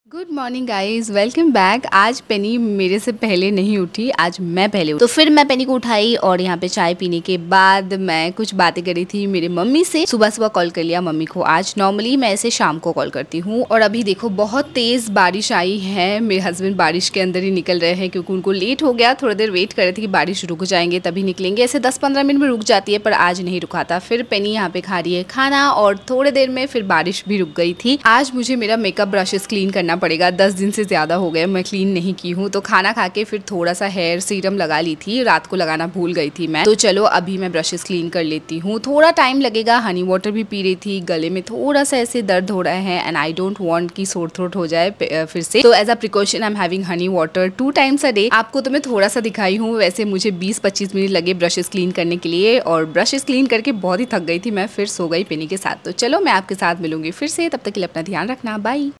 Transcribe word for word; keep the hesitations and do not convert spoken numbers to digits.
Good morning guys, welcome back. आज पेनी मेरे से पहले नहीं उठी, आज मैं पहले उठी। तो फिर मैं पेनी को उठाई और यहाँ पे चाय पीने के बाद मैं कुछ बातें करी थी मेरे मम्मी से। सुबह सुबह कॉल कर लिया मम्मी को। आज नॉर्मली मैं ऐसे शाम को कॉल करती हूँ और अभी देखो बहुत तेज बारिश आई है। मेरे हस्बैंड बारिश के अंदर ही निकल रहे हैं क्योंकि उनको लेट हो गया। थोड़ी देर वेट कर रहे थे कि बारिश रुक जाएंगे तभी निकलेंगे। ऐसे दस पंद्रह मिनट में रुक जाती है पर आज नहीं रुका था। फिर पेनी यहाँ पे खा रही है खाना और थोड़ी देर में फिर बारिश भी रुक गई थी। आज मुझे मेरा मेकअप ब्रशेस क्लीन करना पड़ेगा। दस दिन से ज्यादा हो गए मैं क्लीन नहीं की हूँ। तो खाना खा के फिर थोड़ा सा हेयर सीरम लगा ली थी, रात को लगाना भूल गई थी मैं। तो चलो अभी मैं ब्रशेस क्लीन कर लेती हूँ। थोड़ा टाइम लगेगा। हनी वाटर भी पी रही थी, गले में थोड़ा सा ऐसे दर्द हो रहा है एंड आई डोंट वांट कि सोर थ्रोट हो जाए फिर से। तो as a precaution I am having honey water two times a day. आपको तो मैं थोड़ा सा दिखाई हूँ, वैसे मुझे बीस पच्चीस मिनट लगे ब्रशेस क्लीन करने के लिए और ब्रशेस क्लीन करके बहुत ही थक गई थी मैं। फिर सो गई पेनी के साथ। तो चलो मैं आपके साथ मिलूंगी फिर से, तब तक के लिए अपना ध्यान रखना। बाय।